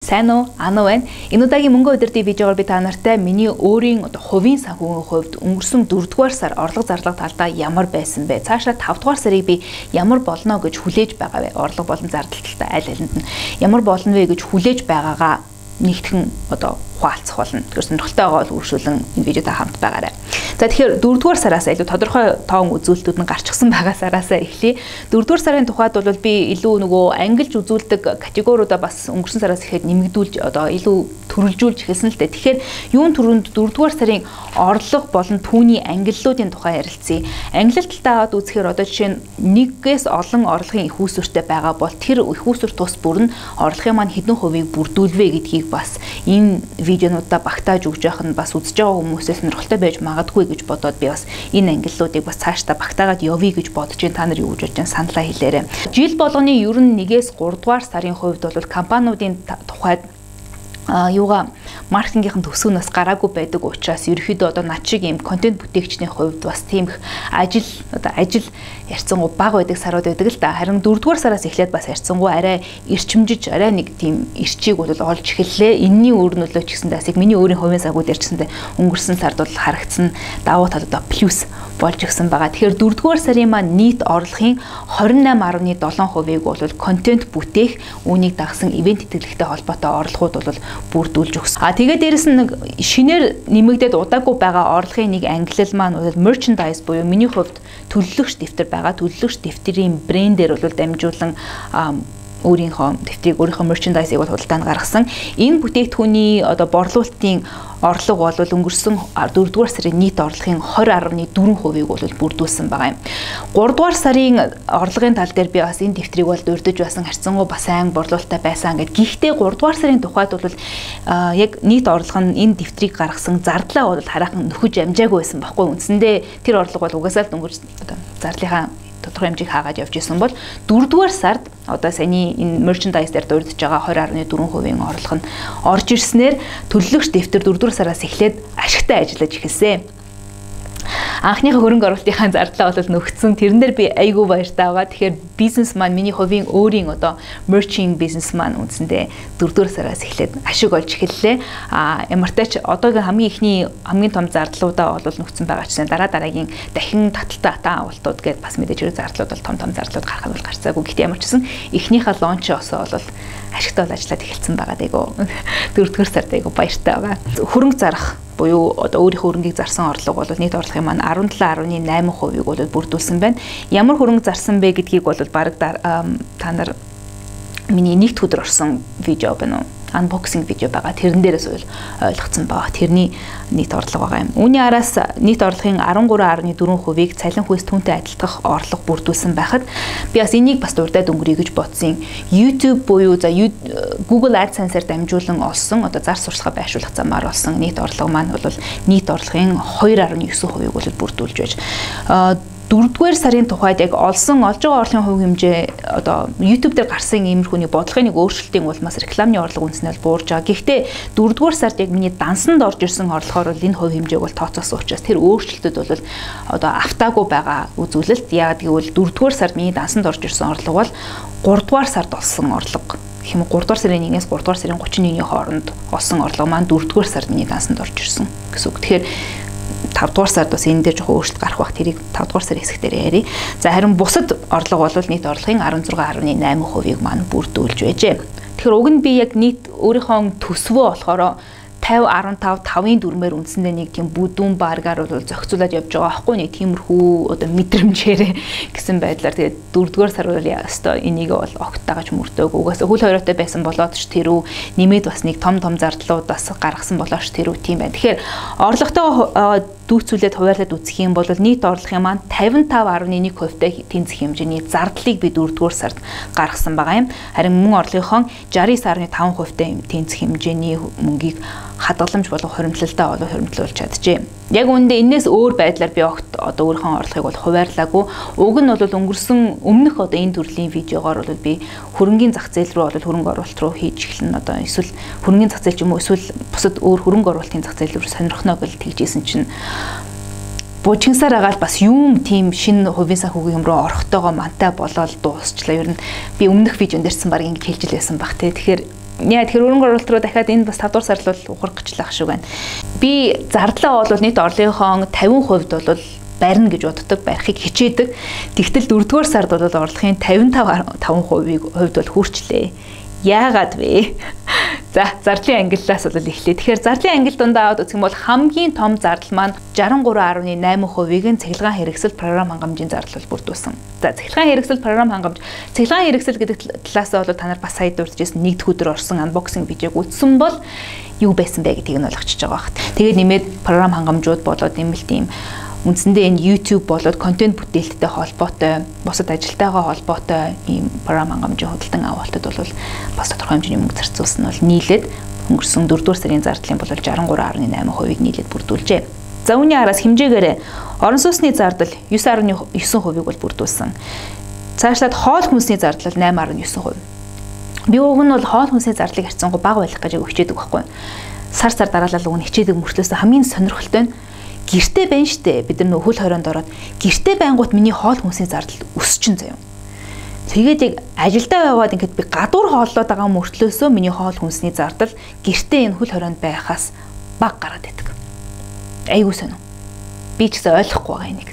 Сайн уу? Ано байна. Энэ удаагийн мөнгө удирдын видеогоор би та нартай миний өөрийн хувийн санхүүгийн хувьд өнгөрсөн 4-р сар орлого зарлага талдаа ямар байсан бэ? Цаашаа 5-р сарыг би ямар болно гэж хүлээж байгаа вэ? Орлого болон зардал талтай аль алинд нь ямар болно вэ гэж хүлээж байгаагаа нэгтгэн хуваалцах болно. Тэгэхээр сонирхолтой байгаа бол үргэлжлүүлэн энэ видеотой хамт байгаарай. За тэгэхээр 4-р сараас илүү тодорхой тоон үзүүлэлтүүд нь гарчихсан байгаа сараас эхлэе. 4-р сарын тухайд бол би илүү нөгөө ангилж үзүүлдэг категориудаа бас өнгөрсөн сараас ихэд нэмэгдүүлж илүү төрөлжүүлж эхэлсэн л дээ. Тэгэхээр юун түрүүнд 4-р сарын орлого болон түүний ангиллуудын тухай ярилцъя. Ангилалт талаа аваад үзэхээр жишээ нь нэгээс олон орлогын их үүсвэртэй байгаа бол тэр их үүсвэр тус бүр нь орлогын маань хэдэн хувийг бүрдүүлвэ гэдгийг бас энэ видеонуудаа багтааж өгч явах нь бас үзэж байгаа хүмүүсээс сонирхолтой байж магадгүй гэж бодоод би бас энэ ангиллуудыг бас цаашдаа багтаагаад явъя гэж бодож байна. Та нар юу гэж бодож байна? Саналаа хэлээрэй. Жил болгоны ер нь 1-ээс 3-р сарын хувьд бол компаниудын тухайд маркетингийнхэн төсөөнөөс гараагүй байдаг учраас ерөөхдөө над шиг юм контент бүтээгчний хувьд бас тийм их ажил ярьцангуй бага байдаг сарууд байдаг л да. Харин 4-р сараас эхлээд бас ярьцангуй арай эрчимжиж арай нэг тийм эрчийг бол олж эхэллээ. Энэний өөр нөлөө ч гэсэн дасыг миний өөрийн хувийн санхүүд ярьжсэндээ өнгөрсөн сард бол харагдсан давуу тал плюс болж өгсөн байгаа. Тэгэхээр 4-р сарын маань нийт орлогын 28.7%-ийг бол контент бүтээх, үүнийг дагсан ивент тэтгэлэгтэй холбоотой орлогууд бол бүрдүүлж өгсөн. Тэгээд дээрэс нь нэг шинээр нэмэгдээд удаагүй байгаа орлогын нэг ангилал маань бол merchandise буюу миний хувьд төлөвлөгч дэвтэр байгаа. Төлөвлөгч дэвтрийн брэндээр бол дамжуулан өөрийнхөө дэвтрийг өөрийнхөө merchandise-ыг бол худалдаанд гаргасан. Энэ бүтээгдэхүүний борлуулалтын орлого бол өнгөрсөн 4-р сарын нийт орлогын 20.4%-ийг бол бүрдүүлсэн байгаа юм. 3-р сарын орлогын тал дээр би бас энэ дэвтрийг бол дурдж байсан харьцангуй бас айн борлуулалттай байсан гэд. Гэхдээ 3-р сарын тухайд бол яг нийт орлого нь энэ дэвтрийг гаргасан зардлаа бол хараахан нөхөж амжаагүй байсан байхгүй. Үндсэндээ тэр орлого бол угаасаа л өнгөрч зарлынхаа тодорхой хэмжээг хаагаад явж исэн бол 4-р сард саяны энэ merchandise дээр дурдж байгаа 20.4%-ийн орлого нь орж ирснээр төлөвлөгч дэвтэр 4-р сараас эхлээд ашигтай ажиллаж эхэлсэн. Анхныхаа хөрөнгө оруулалтынхаа зардлаа бол нөхцсөн. Тэрэн дээр би айгүй баяртай байгаа. Тэгэхээр бизнес маань миний хувийн өөрийн merching бизнес маань үндсэндээ 4-р сараас эхлээд ашиг олж эхэллээ. Ямартай ч одоогийн хамгийн том зардлуудаа бол нөхцсөн байгаа ч дараагийн дахин таталтай агуултууд гэдээ бас мэдээж хэрэг зардлууд бол том зарлууд гарах нь бол гарцаагүй. Гэхдээ ямар ч гэсэн эхнийхээ лончоосоо бол ашигтай бол ажиллаад эхэлсэн байгаа дээгөө 4-р сард айгүй баяртай байгаа. Хөрөнгө зарах буюу өөрийнхөө хөрөнгийг зарсан орлого бол нийт орлогын маань 17.8%-ийг бол бүрдүүлсэн байна. Ямар хөрөнгө зарсан бэ гэдгийг бол баг та нар миний нэгд өдөр орсон видео байна уу? Unboxing видео байгаа. Тэрэн дээрээс ойлгоцсон байгаа. Тэрний нийт орлого байгаа юм. Үүний араас нийт орлогын 13.4%-ийг цалин хүйс түүнтэй адилдах орлого бүрдүүлсэн байхад би бас энийг бас дурдаад өнгөрье гэж бодсон. YouTube буюу Google AdSense-ээр дамжуулан олсон зар сурталчилгаа байршуулах замаар олсон нийт орлого маань бол нийт орлогын 2.9%-ийг бол бүрдүүлж байж 4-р сарын тухайд яг олж байгаа орлогын хувь хэмжээ YouTube дээр гарсан иймэрхүүний бодлогын нэг өөрчлөлтийн улмаас рекламны орлого үндэснээ буурж байгаа. Гэхдээ 4-р сард яг миний дансанд орж ирсэн орлогоор бол энэ хувь хэмжээг бол тооцоосон учраас тэр өөрчлөлтөд бол автаагүй байгаа үзүүлэлт. Яг гэвэл 4-р сард миний дансанд орж ирсэн орлого бол 3-р сард олсон орлого. 3-р сарын 1-ээс 3-р сарын 31-ний хооронд олсон орлого маань 4-р сард миний дансанд орж ирсэн гэсэн үг. Тэгэхээр 5-р сард бас энэ дээр жоохон өөрчлөлт гарах бах тэрийг 5-р сарын хэсэг дээр ярив. За харин бусад орлого бол нийт орлогын 16.8%-ийг маань бүрдүүлж байжээ. Тэгэхээр уг нь би яг нийт өөрийнхөө төсвөө болохоор 50-15-5-ын дүрмээр үндсэндээ нэг тийм бүдүүн баргаар бол зохицуулаад явж байгаа байхгүй нэг тиймэрхүү мэдрэмжээр гэсэн байдлаар тэгээд 4-р сар бол ястаа энийг бол огттаагаж мөрдөг. Угаасаа хөл хоройтой байсан болоод ч тэрүү нэмээд бас нэг том зардлуудаас гаргасан болооч тэрүү тийм байна. Тэгэхээр орлоготой дүүцүүлээд хуваарлаад үзэх юм бол нийт орлогын маань 55.1%-тай тэнцэх хэмжээний зардлыг би 4-р сард гаргасан байгаа юм. Харин мөн орлогынхон 69.5%-тай тэнцэх хэмжээний мөнгийг хадгаламж болон хуримтлалтаа хуримтлуулж чаджээ. Яг үүндээ энэс өөр байдлаар би огт өөрийнхөө орлогыг бол хуваарлаагүй. Уг нь бол өнгөрсөн өмнөх энэ төрлийн видеогоор бол би хөрөнгийн зах зээл рүү хөрөнгө оруулалт руу хийж эхлэн эсвэл хөрөнгийн зах зээл ч юм уу эсвэл бусад өөр хөрөнгө оруулалтын зах зээл рүү сонирхноо гэж тэгжсэн чинь бужигсаар агаал бас юм тийм шинэ хувийн санхүүгийн рүү орохдоогоо мантай болоод дуусчлаа. Ер нь би өмнөх видеонд ярьсан баг ингэж хэлж байсан баг те. Тэгэхээр Яа тэгэхээр өрөнгө оруулалт руу дахиад энэ бас 5 дугаар сард бол ухрах гэж л ах шиг байна. Би зардлаа бол нийт орлогынхоо 50% бол барина гэж боддог, барихыг хичээдэг. Тэгтэл 4 дугаар сард бол орлогын 55%-ийг хувьд бол хүрчлээ. Яагаад вэ? За, зардлын ангиллаас бол эхлэе. Тэгэхээр зардлын ангил дундаа аваад үзэх юм бол хамгийн том зардал маань 63.8%-ийг нь цахилгаан хэрэгсэл програм хангамжийн зардал бол бүрдүүлсэн. За, цахилгаан хэрэгсэл програм хангамж, цахилгаан хэрэгсэл гэдэг талаас бол та нар бас сая дурдчихсан нэгд өдөр орсон unboxing видеог үзсэн бол юу байсан бэ гэдгийг нь ойлгочихж байгаа бахт. Тэгээд нэмээд програм хангамжууд болоод нэмэлт юм үндсэндээ энэ YouTube болоод контент бүтээлттэй холбоотой, бусад ажилтайгаа холбоотой ийм програм хангамжийн худалдан авалтад бол бас тодорхой хэмжээний мөнгө зарцуулсан нь бол нийлээд өнгөрсөн 4 дугаар сарын зардлын бол 63.8%-ийг нийлээд бүрдүүлжээ. За үүний араас хэмжээгээр орон сууцны зардал 9.9%-ийг бол бүрдүүлсэн. Цаашлаад хоол хүнсний зардал 8.9%. Би уг нь бол хоол хүнсний зардлыг харьцангуй бага байх гэж хичээдэг байхгүй. Сар дараалал уг нь хичээдэг мөртлөөс хамгийн сонирхолтой нь гэртээ байна штэ. Бид нар хөл хорионд ороод гэртээ байнгут миний хоол хүнсний зардал өсчин заяа. Тэгээд яг ажилдаа яваад ингээд би гадуур хооллоод байгаа мөртлөөсөө миний хоол хүнсний зардал гэртээ энэ хөл хорионд байхаас бага гараад байдаг. Айгуу сонио. Би ч гэсэн ойлгохгүй байгаа энийг.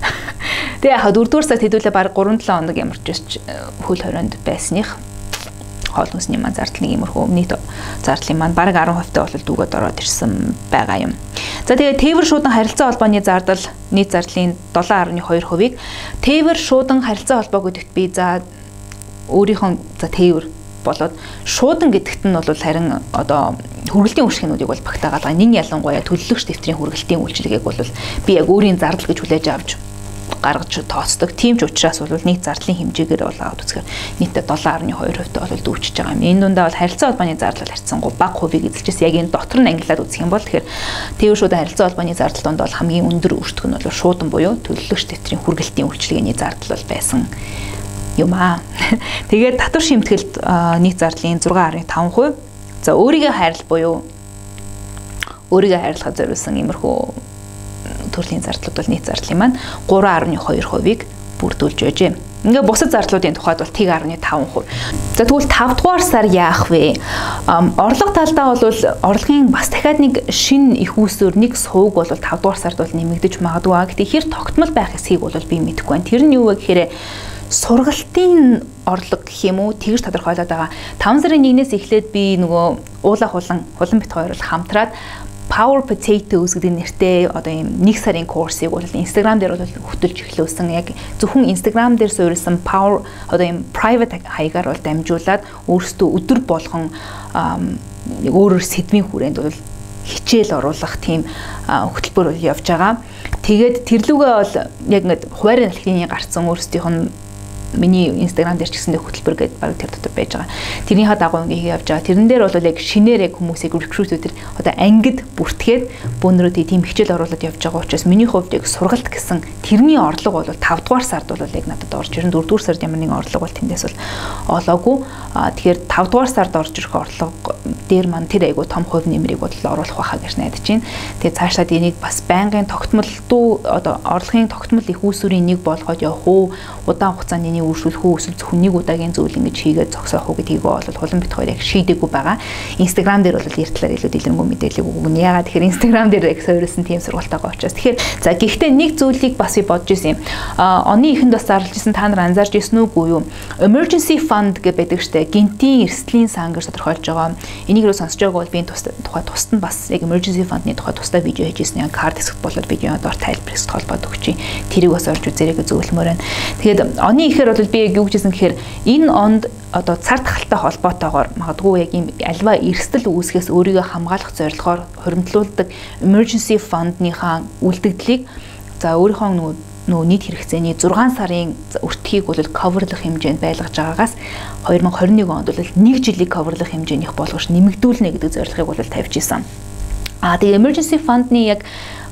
Тэгээ яхаа 4 дугаар сард хэдүүлээ баг 3-7 хоног ямарч биш хөл хорионд байсных хоол хүнсний маань зардал нэг иймэрхүү нийт зардлын маань бараг 10% таа бол дүүгээд ороод ирсэн байгаа юм. За тэгээд тээвэр шуудан харилцаа холбооны зардал нийт зардлын 7.2%-ийг тээвэр шуудан харилцаа холбоо гэдэгт би за өөрийнхөө за тээвэр болоод шуудан гэдэгт нь бол харин одоо хүргэлтийн үйлчлэгнүүдийг бол багтаагаад байгаа. Нэг ялангуяа төлөвлөгч дэвтрийн хүргэлтийн үйлчлэгийг бол би яг өөрийн зардал гэж хүлээж авч гаргаж тооцдог. Тийм ч учраас бол нийт зардлын хэмжээгээр бол аваад үзэхээр нийтдээ 7.2% бол дүүчиж байгаа юм. Энэ дундаа бол харилцаа холбооны зардал харьцангуй бага хувийг эзэлжсэн. Яг энэ дотор нь ангиллаад үзэх юм бол тэгэхээр тээвэр шуудан харилцаа холбооны зардал донд бол хамгийн өндөр өртөг нь бол шуудан буюу төлөвлөгч дэвтрийн хүргэлтийн үйлчлэгээний зардал бол байсан юм аа. Тэгээд татвар шимтгэлд нийт зардлын 6.5%. За өөрийгөө хайрлах буюу өөрийгөө хайрлахад зориулсан иймэрхүү төрлийн зардлууд бол нийт зардлын маань 3.2%-ийг бүрдүүлж байжээ. Ингээ бусад зардлуудын тухайд бол 1.5%. За тэгвэл 5 дугаар сар яах вэ? Орлого талдаа бол орлогын бас дахиад нэг шинэ их үүсвэр нэг сувг бол 5 дугаар сард бол нэмэгдэж магадгүй. Гэхдээ хэр тогтмол байх эсхийг бол би мэдэхгүй байна. Тэр нь юу вэ гэхээр сургалтын орлого гэх юм уу тэгж тодорхойлоод байгаа. 5 сарын 1-ээс эхлээд би нөгөө уулах хулан бит хоёр бол хамтраад Power Potatoes гэдэг нэртэй одоо ийм 1 сарын курсыг бол Instagram дээр бол хөтөлж эхлүүлсэн. Яг зөвхөн Instagram дээр суурилсан Power одоо ийм private хаягаар бол дамжуулаад өөрсдөө өдөр болгон өөрөөр сэдвийн хүрээнд бол хичээл оруулах тийм хөтөлбөр бол явж байгаа. Тэгээд тэрлүүгээ бол яг ингээд хуваарийн алхины гарцсан өөрсдийнх нь миний Instagram дээр ч гэсэн хөтөлбөр гэдэг баг тэр дотор байж байгаа. Тэрнийхээ дагуу ингээ явж байгаа. Тэрэн дээр бол яг шинээр яг хүмүүсийг recruit-үүд одоо ангид бүртгээд бөөнрөөдөө тийм хичээл оруулаад явж байгаа учраас миний хувьд яг сургалт гэсэн тэрний орлого бол 5 дугаар сард бол яг надад орж ирэн 4 дугаар сард ямар нэгэн орлого бол тэндээс бол олоогүй. Тэгэхээр 5 дугаар сард орж ирэх орлого дээр маань тэр айгу том хувь нэмрийг бол оруулах байхаа гэж найдаж байна. Тэгээ цаашдаа энийг бас байнгын тогтмолтой одоо орлогын тогтмол их үүсвэрийн нэг болгоод явах уу, удаан хугацааны үржүүлэх үү, эсвэл зөвхөн нэг удаагийн зүйл ингэж хийгээд зогсоох уу гэдгийг бол хулан бит хоёр яг шийдэггүй байгаа. Instagram дээр бол ярьтлаар илүү дэлгэрэнгүй мэдээлэл өгнө. Ягаад тэгэхээр Instagram дээр яг суурилсан тийм сургалтайгаа учраас. Тэгэхээр за гэхдээ нэг зүйлийг бас би бодож ирсэн юм. Оны ихэнд бас зарлж ирсэн та нар анзаарч ирсэн үгүй юу? Emergency fund гэж байдаг штэ. Гинтийн эрсдлийн сан гэж тодорхойлж байгаа. Энийг рүү сонсож байгааг бол би тухай тусад нь бас яг emergency fund-ны тухай тусдаа видео хийж ирсэн. Яг card хэсэгт болоод видео доор тайлбарс холбоод өгч. Тэрийг бас орж үзээрэй гэж зөвлөмөр байна. Тэгээд оны ихээр бол би яг юу гэжсэн гэхээр энэ онд одоо цар тахалтай холбоотойгоор магадгүй яг ийм альва эрсдэл үүсгэхээс өөрийгөө хамгаалах зорилгоор хуримтлуулдаг emergency fund-ныхаа үлдэгдлийг за өөрийнхөө нөгөө нийт хэрэгцээний 6 сарын өртгийг бол coverлох хэмжээнд байлгаж байгаагаас 2021 онд бол 1 жилийг coverлох хэмжээнийх болгож нэмэгдүүлнэ гэдэг зорилгыг бол тавьж исэн. Тэгээ emergency fund-ны яг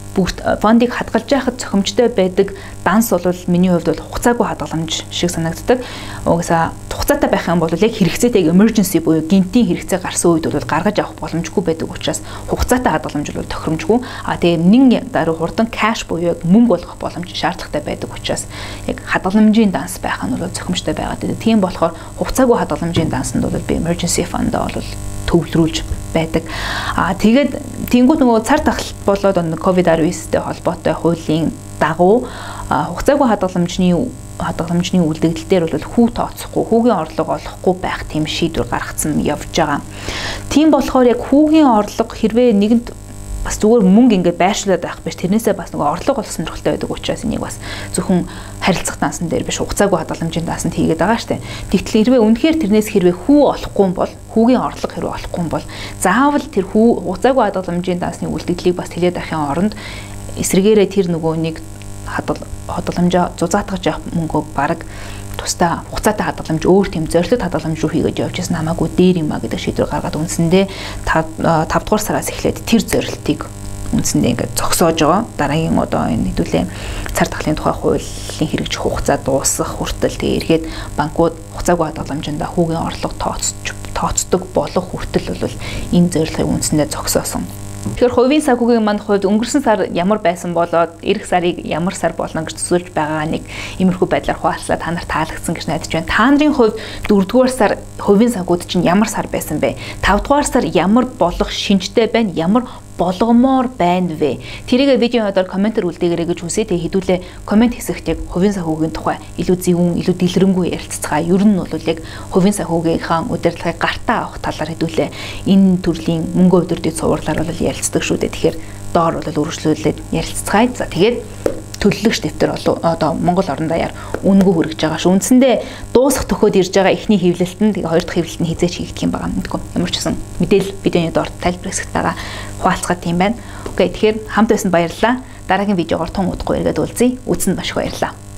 бүгд фондыг хадгалж байхад цохимжтой байдаг данс бол миний хувьд бол хугацаагүй хадгаламж шиг санагддаг. Угсаа хугацаатай байх юм бол яг хэрэгцээтэй emergency буюу гинтийн хэрэгцээ гарсан үед бол гаргаж авах боломжгүй байдаг учраас хугацаатай хадгаламж бол тохиромжгүй. Тэгээ нэг даруй хурдан cash буюу яг мөнгө болгох боломж шаардлагатай байдаг учраас яг хадгаламжийн данс байх нь бол зохимжтой байгаад байдаг. Тийм болохоор хугацаагүй хадгаламжийн дансанд бол би emergency fund-аа бол төвлөрүүлж байдаг. Тэгээд тэнгуут нөгөө цар тахалт болоод COVID-19-тэй холбоотой хуулийн дагуу хугацаагүй хадгаламжны үлдэгдэл дээр бол хүү тооцохгүй, хүүгийн орлого олохгүй байх тийм шийдвэр гаргацсан явж байгаа. Тийм болохоор яг хүүгийн орлого хэрвээ нэгэнд бас зүгээр мөнгө ингээд байршлаад байх биш, тэрнээсээ бас нөгөө орлого олох сонирхолтой байдаг учраас энийг бас зөвхөн харилцах дансан дээр биш хугацаагүй хадгаламжийн дансанд хийгээд байгаа штэ. Тэгтэл хэрвээ үнэхээр тэрнээс хэрвээ хүү олохгүй юм бол, хүүгийн орлого хэрвээ олохгүй юм бол заавал тэр хүү хугацаагүй хадгаламжийн дансны үлдэгдлийг бас хэлээд авахын оронд эсрэгээрээ тэр нөгөө нэг хадгаламжаа зузаатгаж явах мөнгөө бараг тусдаа хугацаатай хадгаламж өөр тийм зорилт хадгаламж руу хийгээд явж байсан хамаагүй дээр юм а гэдэг шийдвэр гаргаад үндсэндээ 5 дугаар сараас эхлээд тэр зорилтыг үндсэндээ ингээд зогсоож байгаа. Дараагийн одоо энэ хэдүүлээ цар тахлын тухай хуулийн хэрэгжих хугацаа дуусах хүртэл тэгээ эргээд банкуд хугацаагүй хадгаламжиндаа хүүгийн орлого тооцдог болох хүртэл бол энэ зорилгыг үндсэндээ зогсоосон. Тэгэхээр хувийн санхүүгийн манд хувьд өнгөрсөн сар ямар байсан болоод эх сарыг ямар сар болно гэж төсөөлж байгаа нэг иймэрхүү байдлаар хуваалцлаа та нарт таалагдсан гэж найдаж байна. Та нарын хувьд 4-р сар хувийн санхүүд чинь ямар сар байсан бэ? 5-р сар ямар болох шинжтэй байна? Ямар болгомоор байна вэ? Тэрийг видеоны доор комментээр үлдээгээрэй гэж хүсье. Тэгээ хэдүүлээ коммент хэсэгт яг хувийн санхүүгийн тухай илүү зөвүүн, илүү дэлгэрэнгүй ярилццгаая. Ер нь бол яг хувийн санхүүгийнхаа удирдлагыг гартаа авах талаар хэдүүлээ энэ төрлийн мөнгө удирдлагын цувралаар бол ярилцдаг шүү дээ. Тэгэхээр доор бол үргэлжлүүлээд ярилццгаая. За тэгээд төлөлөгч дэвтэр одоо Монгол орон даяар үнэгүй хүрэж байгаа шүү. Үндсэндээ дуусах төхөөд ирж байгаа эхний хэвлэлт нь тэгээ хоёр дахь хэвлэлт нь хизээч хийгдэх юм байгаа мэдгүй. Ямар ч гэсэн мэдээлэл видеоны доор тайлбар хэсэгт байгаа хуваалцгаад тийм байна. Окей, тэгэхээр хамт байсанд баярлалаа. Дараагийн видеогоор тун удахгүй эргээд уулзъя. Үзсэнд маш их баярлалаа.